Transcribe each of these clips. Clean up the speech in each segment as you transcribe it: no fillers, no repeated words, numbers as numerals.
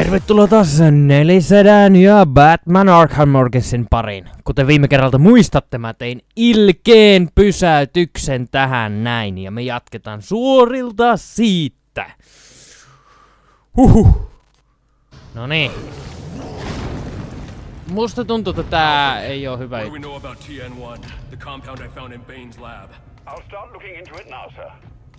Tervetuloa taas Nelisedän ja Batman Arkham Originsin pariin. Kuten viime kerralta muistatte, mä tein ilkeen pysäytyksen tähän näin. Ja me jatketaan suorilta siitä. Huhhuh. Noniin. Musta tuntuu, että tää ei oo hyvä. What do we know about TN1, the compound I found in Bane's lab? I'll start looking into it now, sir.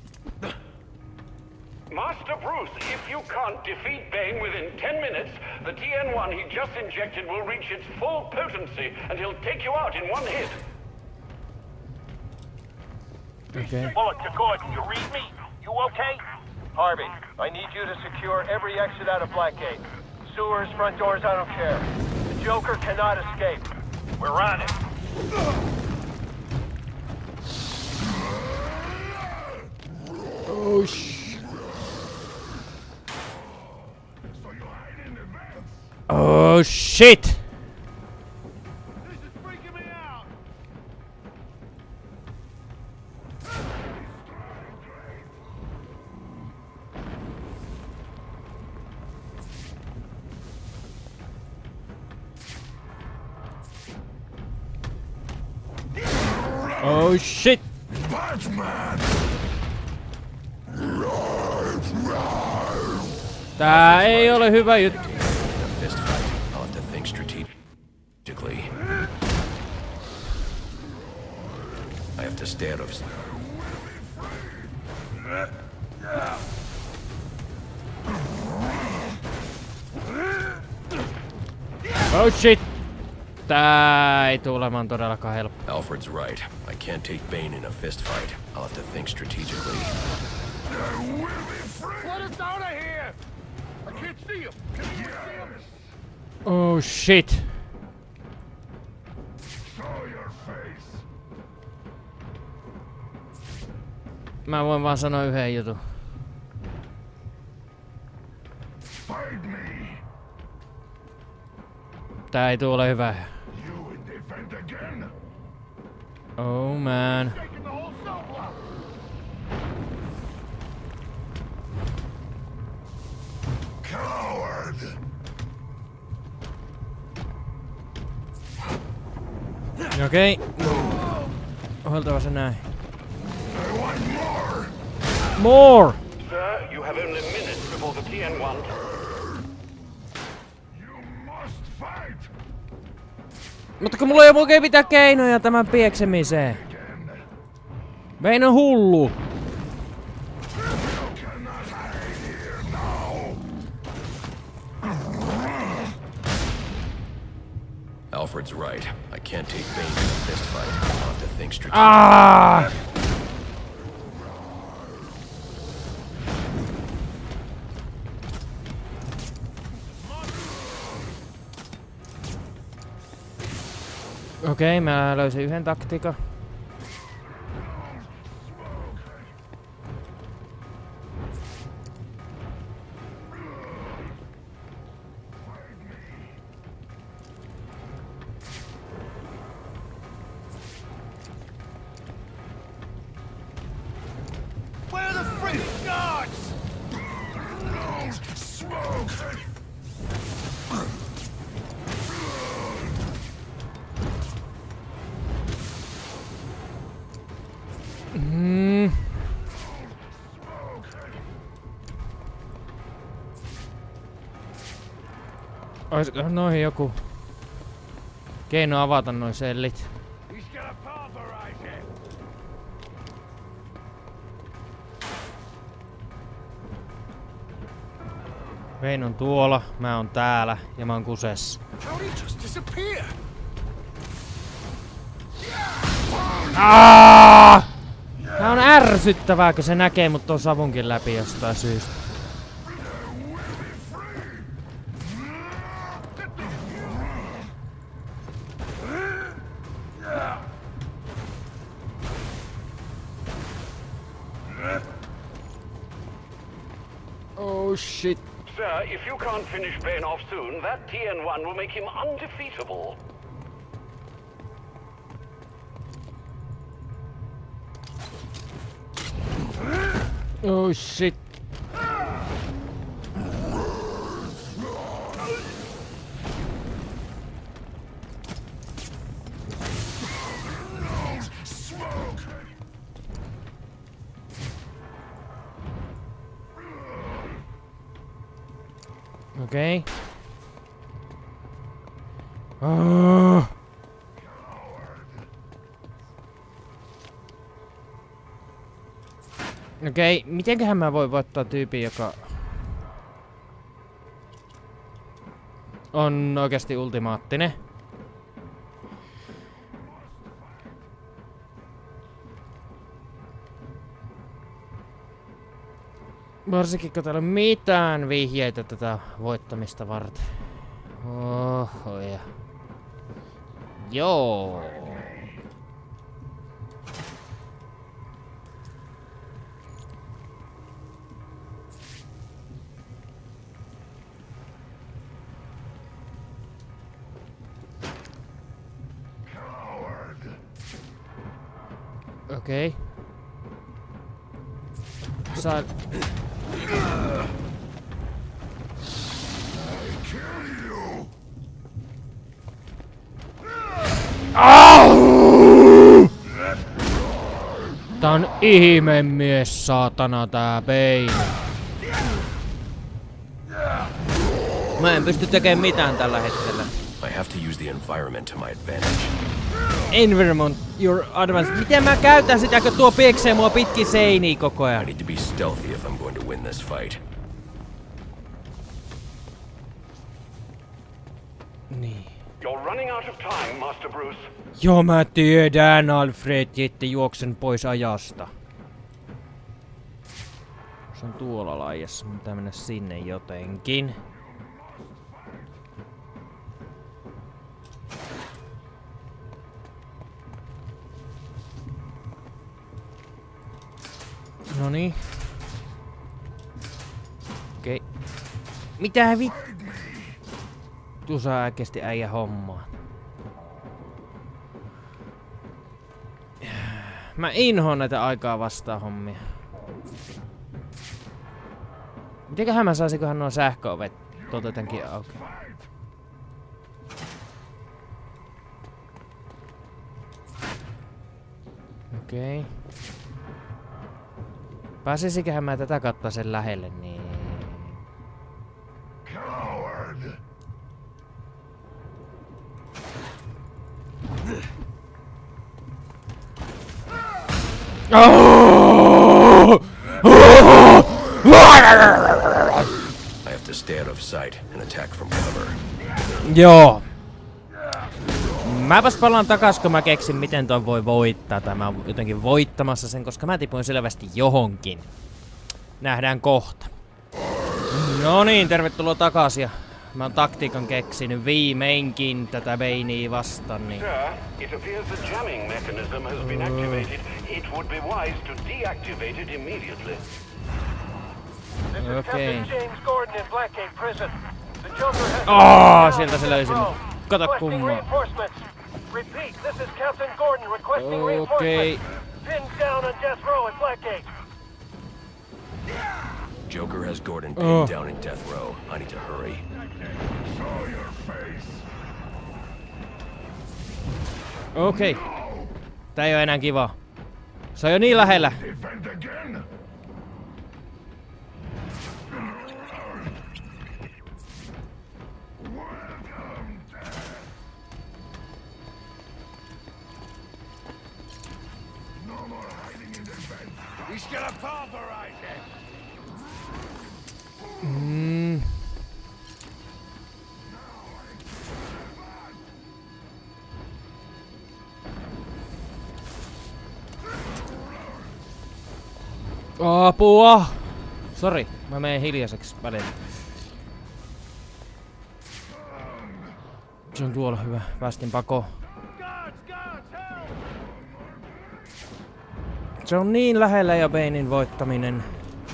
Master Bruce, if you can't defeat Bane within 10 minutes, the TN1 he just injected will reach its full potency and he'll take you out in one hit. Okay. Bullock to Gordon, you read me? You okay? Harvey, I need you to secure every exit out of Blackgate. Sewers, front doors, I don't care. The Joker cannot escape. We're on it. Oh Oh shit! Oh shit! Batman! Tää ei ole hyvä juttu. Fist fight. I'll have to think strategically. I have to stay out of... Oh shit! Tää ei tule olemaan todellakaan helppo. Alfred's right. I can't take Bane in a fist fight. I'll have to think strategically. Let us out of here! I can't see him! Can you see him? Oh shit! Show your face. Mä voin vaan sanoa yhden jutun. Fight me. Tää ei tule hyvä. You would defend again. Oh man. Taking the whole cell block! Coward. Okei. Oltava se näin. I want more. More! Sir, you have only minutes before the TN1... You must fight Mutta kun mulla ei ole oikein mitään keinoja tämän pieksemiseen. again. Vein on hullu. You cannot hide here now. Alfred's right. I can't take Bane in a fist fight. I'll have to think strategically. Ah! Okei, mä löysin yhden taktiikan. Where are the freaking guards? Smoke. Olisiko noihin joku keino avata noi sellit? He's gonna pulverize it! Vein on tuolla, mä oon täällä ja mä oon kusessa. How'd he just disappear? Tää on ärsyttävää, kun se näkee mut ton savunkin läpi jostain syystä. Oh shit. Sir, if you can't finish Bane off soon, that TN1 will make him undefeatable. Oh shit. Okei. Okay. Okei, mitenköhän mä voin voittaa tyypin, joka on oikeasti ultimaattinen? Varsinkin kun täällä on mitään vihjeitä tätä voittamista varten. Oho ja. Joo. Okei. Saa... Tää on ihmemies, saatana, tää Bane. Mä en pysty tekemään mitään tällä hetkellä. I have to use the environment to my advantage. Environment, your advantage. Miten mä käytän sitä, kun tuo pieksee mua pitkin seiniä koko I ajan? need to be stealthy if I'm going to win this fight. Niin. You're running out of time, Master Bruce. Joo, mä tiedän, Alfred, että juoksen pois ajasta. Se on tuolla laajassa, mun pitää mennä sinne jotenkin. Noniin. Okei. Mitä Tuossa äkesti äijä hommaa. Mä inhoon näitä aikaa vastaan hommia. Mitenköhän mä saisinkohan nuo sähköovet jotenkin auki? Okei. Pääsisiköhän mä tätä kautta sen lähelle, niin... I have to stay out of sight and attack from cover. Joo. Mäpäs palaan takas, kun mä keksin, miten toi voi voittaa. Tai mä oon jotenkin voittamassa sen, koska mä tipuin selvästi johonkin. Nähdään kohta. No niin, tervetuloa takaisin. Mä oon taktiikan keksinyt viimeinkin tätä Banea vastaan. Niin. Sir, it appears the jamming mechanism has been activated. It would be wise to deactivate it immediately. This is Okay. Captain James Gordon in Blackgate Prison. The Joker has... Sieltä se löysi mut. Kato Requesting kummaa. reinforcements. Repeat, this is Captain Gordon requesting Okay. reinforcements. Pinned down on death row at Blackgate. Joker has Gordon pinned down in death row. I need to hurry. Show your face. Okei. Tää ei oo enää kiva. Se on jo niin lähellä. Defend again. No more hiding in the bed. He's gonna pulverize it. Apua! Sori, mä menen hiljaiseksi välillä. Se on tuolla hyvä. Päästin pakoon. Se on niin lähellä jo Banein voittaminen.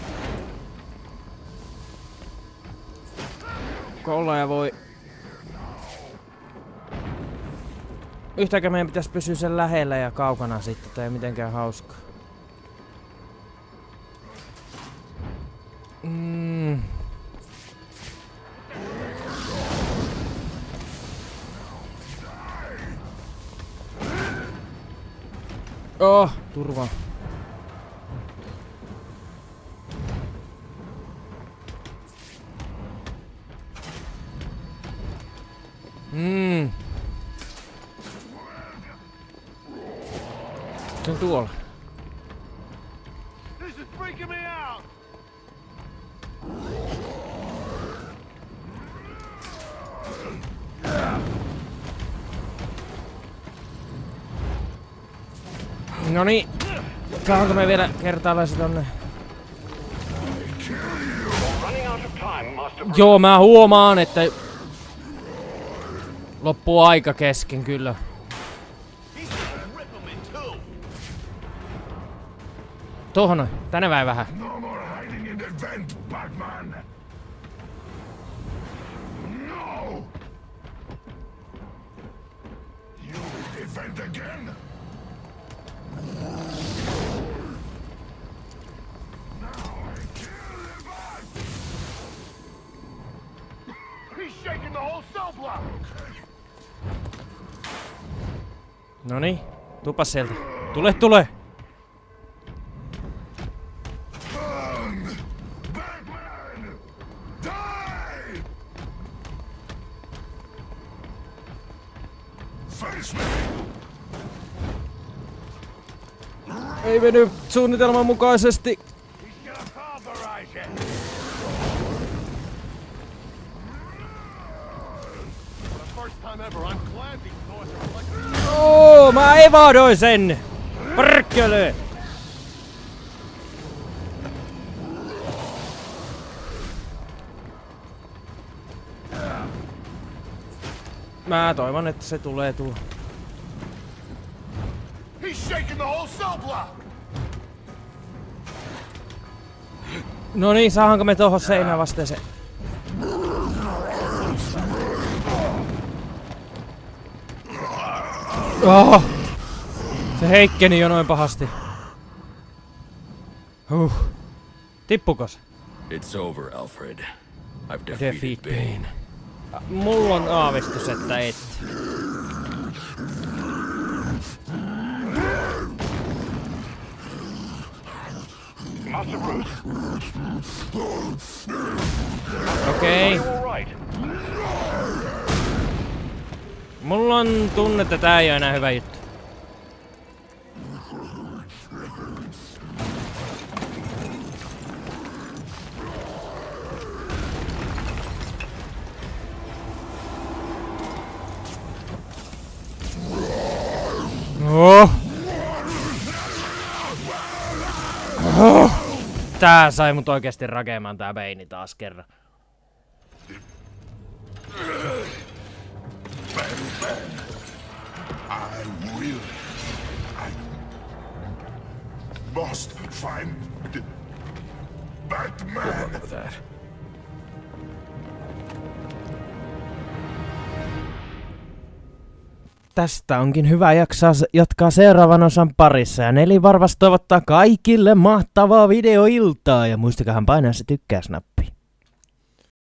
Kolla ja voi. Yhtäkään meidän pitäisi pysyä sen lähellä ja kaukana sitten, tai ei mitenkään hauskaa. Oh, turva. Se on tuolla. This is freaking me out! Noniin. Saanko me vielä kertaalaiset tonne? Running out of time, Master Bruce. Joo, mä huomaan, että loppuu aika kesken kyllä. Tuohon noin. Tänne vähän. No more hiding in the vent, Batman! No! You defend again? Now I kill the bat! He's shaking the whole cell block! Noniin. Tupas sieltä. Tule! Batman! Die! Face me! Ei mennyt suunnitelman mukaisesti. He's gonna pulverize it! For the first time ever, I'm glad these doors are electric. Oo, mä evaadoin sen! Perkele! Mä toivon, että se tulee tuo. He's shaking the whole cell block! No niin, saahanko me tohon seinään vasteeseen? Oh! Se heikkeni jo noin pahasti. Tippukos? It's over, Alfred. I've Defeat defeated Bane. Bane. Mulla on aavistus, että et. Master Bruce, Okei. you all right? Mulla on tunne, että tää ei oo enää hyvä juttu. Tää sai mut oikeesti rakeamaan tää Bane taas kerran. I will. I must find Batman. Remember that. Tästä onkin hyvä jatkaa seuraavan osan parissa. Ja Neli varmasti toivottaa kaikille mahtavaa videoiltaa. Ja muistakahan painaa se tykkäysnappi.